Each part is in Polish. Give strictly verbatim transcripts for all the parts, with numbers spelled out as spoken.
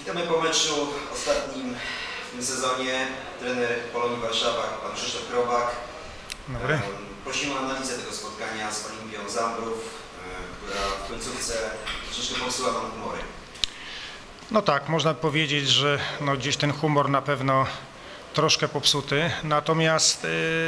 Witamy po meczu ostatnim w tym sezonie. Trener Polonii Warszawa, pan Krzysztof Krobak. Dobry. Prosimy o analizę tego spotkania z Olimpią Zambrów, która w końcówce troszeczkę popsuła nam humory. No tak, można powiedzieć, że no gdzieś ten humor na pewno troszkę popsuty. Natomiast yy,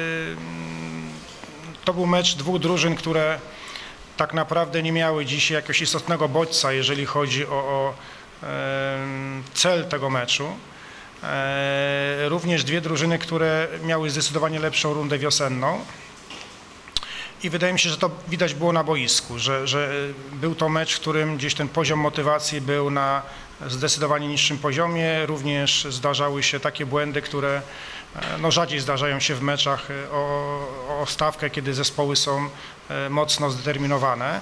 to był mecz dwóch drużyn, które tak naprawdę nie miały dzisiaj jakiegoś istotnego bodźca, jeżeli chodzi o, o yy, cel tego meczu. Yy, również dwie drużyny, które miały zdecydowanie lepszą rundę wiosenną. I wydaje mi się, że to widać było na boisku, że, że był to mecz, w którym gdzieś ten poziom motywacji był na zdecydowanie niższym poziomie. Również zdarzały się takie błędy, które no, rzadziej zdarzają się w meczach o, o stawkę, kiedy zespoły są mocno zdeterminowane.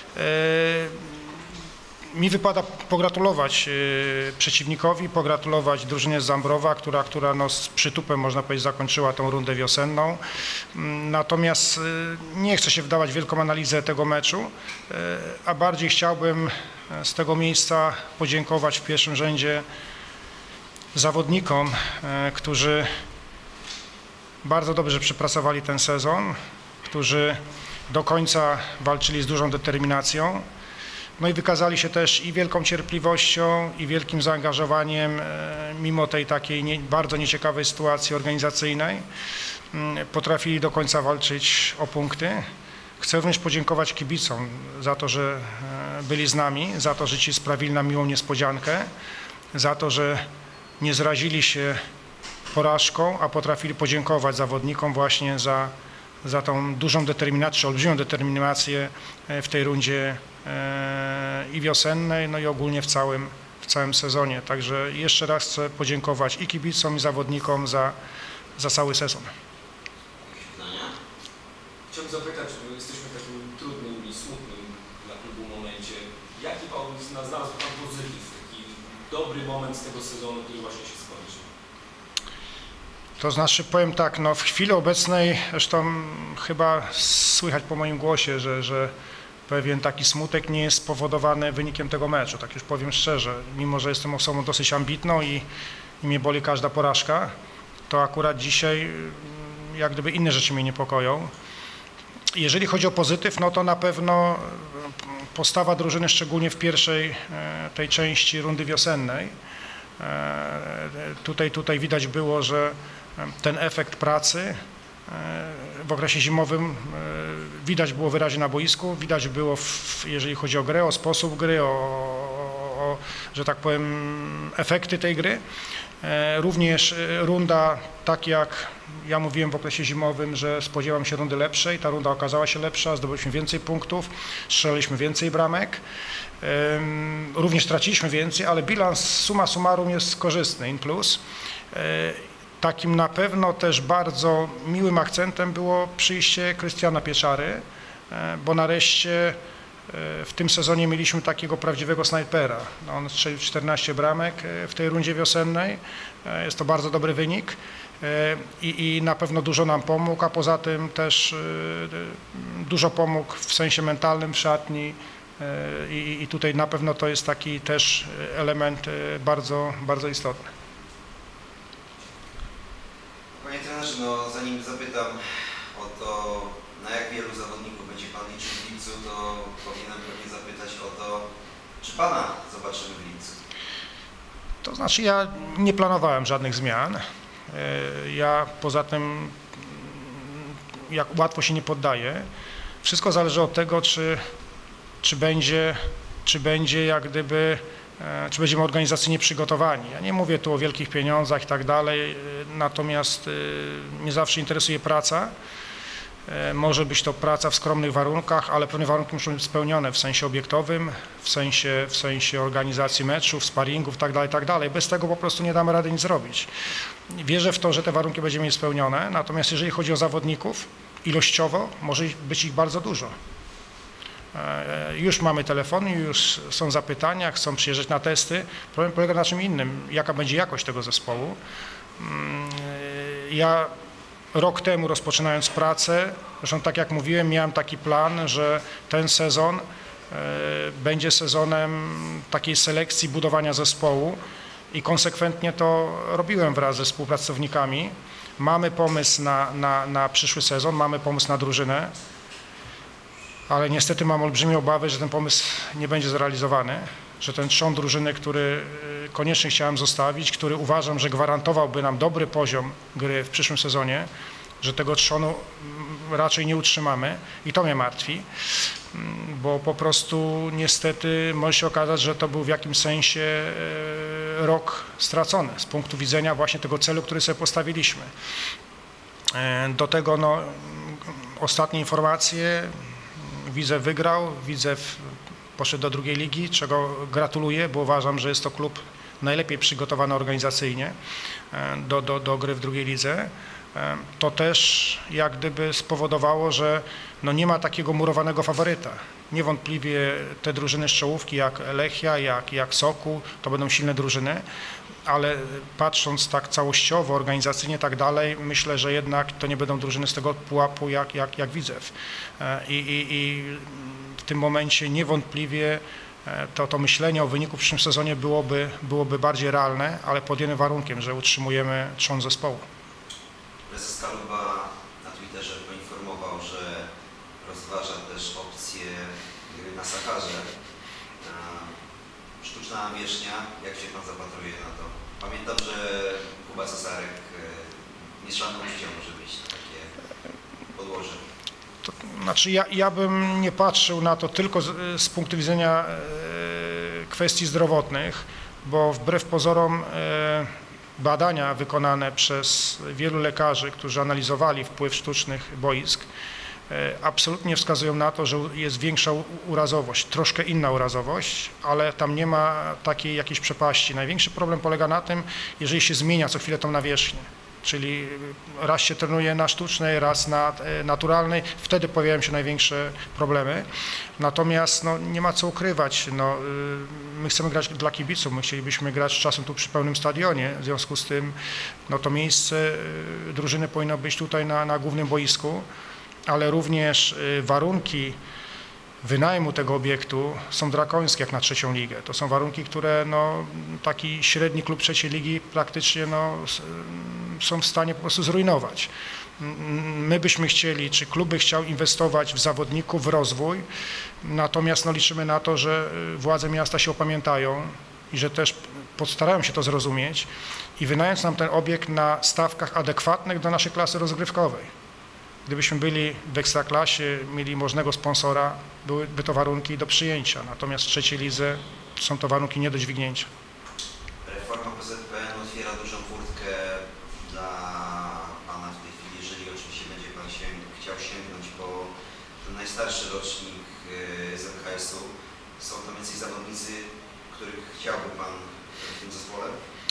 Mi wypada pogratulować przeciwnikowi, pogratulować drużynie z Zambrowa, która, która no z przytupem, można powiedzieć, zakończyła tą rundę wiosenną. Natomiast nie chcę się wdawać w wielką analizę tego meczu, a bardziej chciałbym z tego miejsca podziękować w pierwszym rzędzie zawodnikom, którzy bardzo dobrze przepracowali ten sezon, którzy do końca walczyli z dużą determinacją. No i wykazali się też i wielką cierpliwością, i wielkim zaangażowaniem, mimo tej takiej nie, bardzo nieciekawej sytuacji organizacyjnej. Potrafili do końca walczyć o punkty. Chcę również podziękować kibicom za to, że byli z nami, za to, że ci sprawili nam miłą niespodziankę, za to, że nie zrazili się porażką, a potrafili podziękować zawodnikom właśnie za, za tą dużą determinację, olbrzymią determinację w tej rundzie i wiosennej, no i ogólnie w całym, w całym sezonie. Także jeszcze raz chcę podziękować i kibicom, i zawodnikom za, za cały sezon. Chciałbym zapytać, bo jesteśmy w takim trudnym i smutnym dla klubu momencie. Jaki pan znalazł pan pozytyw, taki dobry moment z tego sezonu, który właśnie się skończył? To znaczy, powiem tak, no w chwili obecnej, zresztą chyba słychać po moim głosie, że, że pewien taki smutek nie jest spowodowany wynikiem tego meczu, tak już powiem szczerze. Mimo że jestem osobą dosyć ambitną i, i mnie boli każda porażka, to akurat dzisiaj jak gdyby inne rzeczy mnie niepokoją. Jeżeli chodzi o pozytyw, no to na pewno postawa drużyny, szczególnie w pierwszej tej części rundy wiosennej. Tutaj, tutaj widać było, że ten efekt pracy w okresie zimowym widać było wyraźnie na boisku, widać było, w, jeżeli chodzi o grę, o sposób gry, o, o, że tak powiem, efekty tej gry. Również runda, tak jak ja mówiłem w okresie zimowym, że spodziewam się rundy lepszej, ta runda okazała się lepsza, zdobyliśmy więcej punktów, strzeliliśmy więcej bramek, również traciliśmy więcej, ale bilans summa summarum jest korzystny, in plus. Takim na pewno też bardzo miłym akcentem było przyjście Krystiana Pieczary, bo nareszcie w tym sezonie mieliśmy takiego prawdziwego snajpera. On strzelił czternaście bramek w tej rundzie wiosennej. Jest to bardzo dobry wynik i, i na pewno dużo nam pomógł, a poza tym też dużo pomógł w sensie mentalnym w szatni i, i tutaj na pewno to jest taki też element bardzo, bardzo istotny. Panie trenerze, no zanim zapytam o to, na jak wielu zawodników będzie pan liczył w lipcu, to powinienem pewnie zapytać o to, czy pana zobaczymy w lipcu? To znaczy, ja nie planowałem żadnych zmian. Ja poza tym, jak łatwo się nie poddaję. Wszystko zależy od tego, czy, czy będzie, czy będzie jak gdyby, czy będziemy organizacyjnie przygotowani. Ja nie mówię tu o wielkich pieniądzach i tak dalej, natomiast mnie zawsze interesuje praca. Może być to praca w skromnych warunkach, ale pewne warunki muszą być spełnione w sensie obiektowym, w sensie, w sensie organizacji meczów, sparingów i tak dalej, tak dalej. Bez tego po prostu nie damy rady nic zrobić. Wierzę w to, że te warunki będziemy mieć spełnione, natomiast jeżeli chodzi o zawodników, ilościowo może być ich bardzo dużo. Już mamy telefony, już są zapytania, chcą przyjeżdżać na testy. Problem polega na czym innym, jaka będzie jakość tego zespołu. Ja rok temu, rozpoczynając pracę, zresztą tak jak mówiłem, miałem taki plan, że ten sezon będzie sezonem takiej selekcji, budowania zespołu i konsekwentnie to robiłem wraz ze współpracownikami. Mamy pomysł na, na, na przyszły sezon, mamy pomysł na drużynę, ale niestety mam olbrzymie obawy, że ten pomysł nie będzie zrealizowany, że ten trzon drużyny, który koniecznie chciałem zostawić, który uważam, że gwarantowałby nam dobry poziom gry w przyszłym sezonie, że tego trzonu raczej nie utrzymamy i to mnie martwi, bo po prostu niestety może się okazać, że to był w jakimś sensie rok stracony z punktu widzenia właśnie tego celu, który sobie postawiliśmy. Do tego no, ostatnie informacje, Widzew wygrał, Widzew poszedł do drugiej ligi, czego gratuluję, bo uważam, że jest to klub najlepiej przygotowany organizacyjnie do, do, do gry w drugiej lidze. To też jak gdyby spowodowało, że no nie ma takiego murowanego faworyta. Niewątpliwie te drużyny z czołówki jak Lechia, jak, jak Sokół, to będą silne drużyny, ale patrząc tak całościowo, organizacyjnie i tak dalej, myślę, że jednak to nie będą drużyny z tego pułapu jak, jak, jak Widzew. I, i, i w tym momencie niewątpliwie to, to myślenie o wyniku w przyszłym sezonie byłoby, byłoby bardziej realne, ale pod jednym warunkiem, że utrzymujemy trzon zespołu. Prezes Kaluba na Twitterze poinformował, że rozważa też opcję gry na Sakarze. Sztuczna nawierzchnia, jak się Pan zapatruje na to? Pamiętam, że Kuba Cesarek mieszaną uścią może być na takie podłoże. To znaczy ja, ja bym nie patrzył na to tylko z, z punktu widzenia e, kwestii zdrowotnych, bo wbrew pozorom e, badania wykonane przez wielu lekarzy, którzy analizowali wpływ sztucznych boisk, absolutnie wskazują na to, że jest większa urazowość, troszkę inna urazowość, ale tam nie ma takiej jakiejś przepaści. Największy problem polega na tym, jeżeli się zmienia co chwilę tą nawierzchnię, czyli raz się trenuje na sztucznej, raz na naturalnej, wtedy pojawiają się największe problemy. Natomiast no, nie ma co ukrywać, no, my chcemy grać dla kibiców, my chcielibyśmy grać z czasem tu przy pełnym stadionie, w związku z tym no, to miejsce drużyny powinno być tutaj na, na głównym boisku, ale również warunki wynajmu tego obiektu są drakońskie jak na trzecią ligę. To są warunki, które no, taki średni klub trzeciej ligi praktycznie no, są w stanie po prostu zrujnować. My byśmy chcieli, czy klub by chciał inwestować w zawodników, w rozwój, natomiast no, liczymy na to, że władze miasta się opamiętają i że też postarają się to zrozumieć i wynając nam ten obiekt na stawkach adekwatnych do naszej klasy rozgrywkowej. Gdybyśmy byli w Ekstraklasie, mieli możnego sponsora, byłyby to warunki do przyjęcia, natomiast w trzeciej lidze są to warunki nie do dźwignięcia. Reforma P Z P N otwiera dużą furtkę dla Pana w tej chwili, jeżeli oczywiście będzie Pan się, chciał sięgnąć po ten najstarszy rocznik z M K S-u. Są tam jacyś zawodnicy, których chciałby Pan w tym zespole?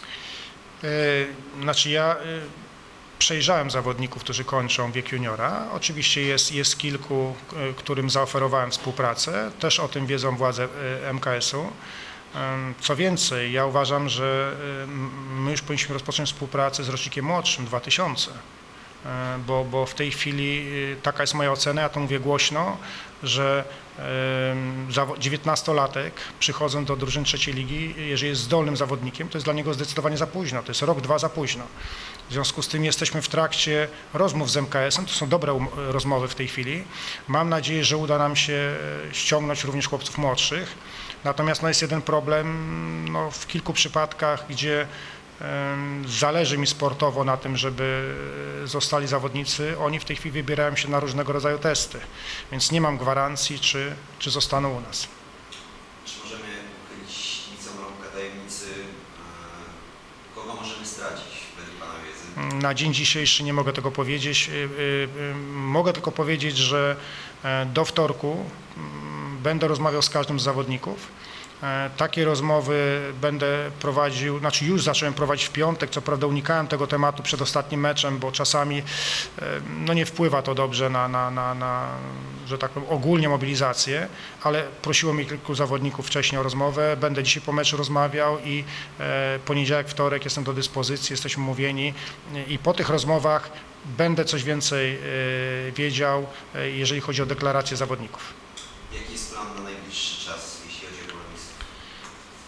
Yy, znaczy ja... Yy... Przejrzałem zawodników, którzy kończą wiek juniora. Oczywiście jest, jest kilku, którym zaoferowałem współpracę. Też o tym wiedzą władze M K S-u. Co więcej, ja uważam, że my już powinniśmy rozpocząć współpracę z rocznikiem młodszym, dwa tysiące. Bo, bo w tej chwili taka jest moja ocena, ja to mówię głośno, że dziewiętnastolatek przychodząc do drużyny trzeciej ligi, jeżeli jest zdolnym zawodnikiem, to jest dla niego zdecydowanie za późno, to jest rok, dwa za późno. W związku z tym jesteśmy w trakcie rozmów z M K S-em, to są dobre rozmowy w tej chwili. Mam nadzieję, że uda nam się ściągnąć również chłopców młodszych. Natomiast no, jest jeden problem no, w kilku przypadkach, gdzie zależy mi sportowo na tym, żeby zostali zawodnicy, oni w tej chwili wybierają się na różnego rodzaju testy, więc nie mam gwarancji, czy, czy zostaną u nas. Czy możemy uchylić nicą rąbka tajemnicy, kogo możemy stracić według Pana wiedzy? Na dzień dzisiejszy nie mogę tego powiedzieć. Mogę tylko powiedzieć, że do wtorku będę rozmawiał z każdym z zawodników. Takie rozmowy będę prowadził, znaczy już zacząłem prowadzić w piątek, co prawda unikałem tego tematu przed ostatnim meczem, bo czasami no nie wpływa to dobrze na, na, na, na że tak powiem, ogólnie mobilizację, ale prosiło mnie kilku zawodników wcześniej o rozmowę, będę dzisiaj po meczu rozmawiał i poniedziałek, wtorek jestem do dyspozycji, jesteśmy umówieni i po tych rozmowach będę coś więcej wiedział, jeżeli chodzi o deklarację zawodników. Jaki jest plan na najbliższy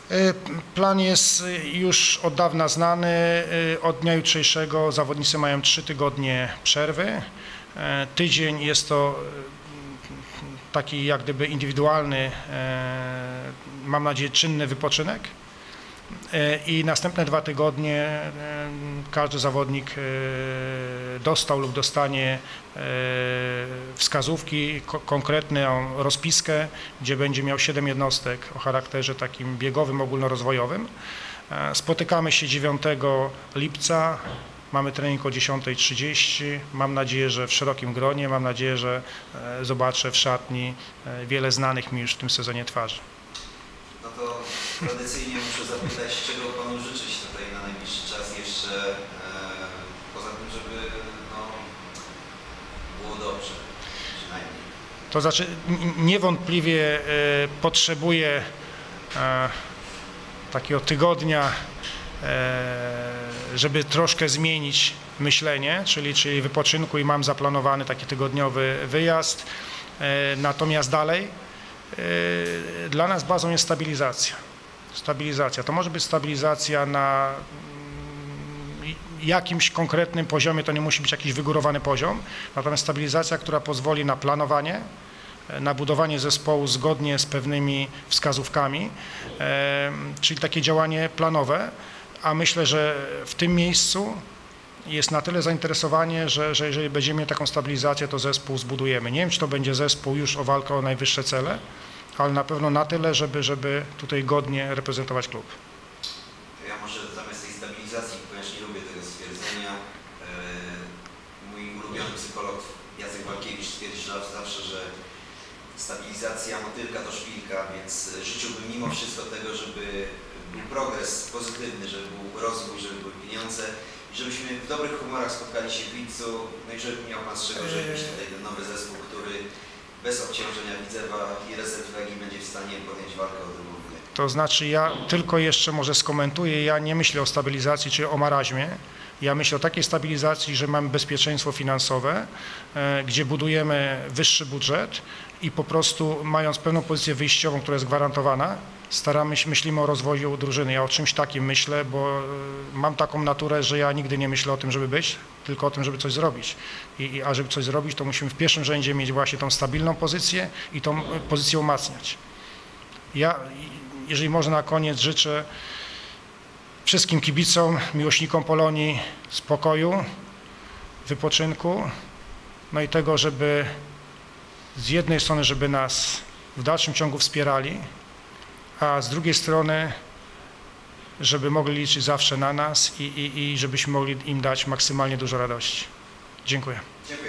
Plan jest już od dawna znany. Od dnia jutrzejszego zawodnicy mają trzy tygodnie przerwy. Tydzień jest to taki jak gdyby indywidualny, mam nadzieję, czynny wypoczynek. I następne dwa tygodnie każdy zawodnik dostał lub dostanie wskazówki, konkretną rozpiskę, gdzie będzie miał siedem jednostek o charakterze takim biegowym, ogólnorozwojowym. Spotykamy się dziewiątego lipca, mamy trening o dziesiątej trzydzieści. Mam nadzieję, że w szerokim gronie, mam nadzieję, że zobaczę w szatni wiele znanych mi już w tym sezonie twarzy. No to tradycyjnie muszę zapytać, czego Panu życzyć tutaj na najbliższy czas jeszcze, e, poza tym, żeby no, było dobrze, przynajmniej. To znaczy niewątpliwie e, potrzebuję e, takiego tygodnia, e, żeby troszkę zmienić myślenie, czyli, czyli wypoczynku i mam zaplanowany taki tygodniowy wyjazd, e, natomiast dalej dla nas bazą jest stabilizacja. Stabilizacja. To może być stabilizacja na jakimś konkretnym poziomie, to nie musi być jakiś wygórowany poziom, natomiast stabilizacja, która pozwoli na planowanie, na budowanie zespołu zgodnie z pewnymi wskazówkami, czyli takie działanie planowe, a myślę, że w tym miejscu jest na tyle zainteresowanie, że, że jeżeli będziemy mieli taką stabilizację, to zespół zbudujemy. Nie wiem, czy to będzie zespół już o walkę o najwyższe cele, ale na pewno na tyle, żeby, żeby tutaj godnie reprezentować klub. Ja może zamiast tej stabilizacji, ponieważ nie lubię tego stwierdzenia, yy, mój ulubiony psycholog Jacek Walkiewicz twierdzi że zawsze, że stabilizacja motylka to szpilka, więc życzyłbym mimo wszystko tego, żeby był progres pozytywny, żeby był rozwój, żeby były pieniądze, żebyśmy w dobrych humorach spotkali się w lipcu, no i żeby miał Pan z czego żebyś tutaj ten nowy zespół, który bez obciążenia Widzewa i rezerw Legii będzie w stanie podjąć walkę o drugą ligę. To znaczy ja tylko jeszcze może skomentuję, ja nie myślę o stabilizacji czy o maraźmie. Ja myślę o takiej stabilizacji, że mamy bezpieczeństwo finansowe, e, gdzie budujemy wyższy budżet i po prostu mając pewną pozycję wyjściową, która jest gwarantowana, staramy się, myślimy o rozwoju drużyny. Ja o czymś takim myślę, bo mam taką naturę, że ja nigdy nie myślę o tym, żeby być, tylko o tym, żeby coś zrobić. I, a żeby coś zrobić, to musimy w pierwszym rzędzie mieć właśnie tą stabilną pozycję i tą pozycję umacniać. Ja, jeżeli można na koniec, życzę wszystkim kibicom, miłośnikom Polonii spokoju, wypoczynku, no i tego, żeby z jednej strony, żeby nas w dalszym ciągu wspierali, a z drugiej strony, żeby mogli liczyć zawsze na nas i, i, i żebyśmy mogli im dać maksymalnie dużo radości. Dziękuję. Dziękuję.